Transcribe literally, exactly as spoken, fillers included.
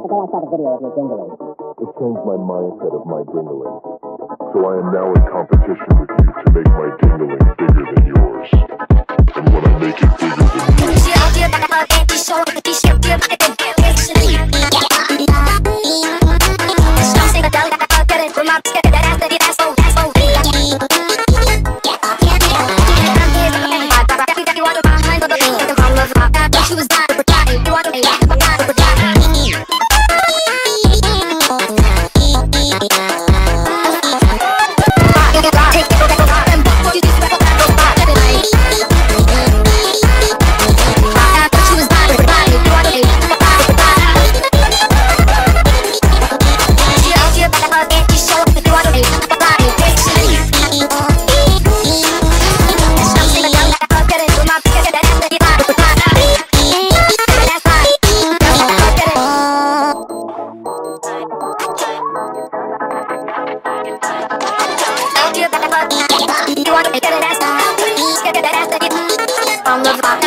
I thought I saw the video of your dingling. It changed my mindset of my dingling. So I am now in competition with you to make my dingling bigger than yours. And when I make it bigger than yours... On the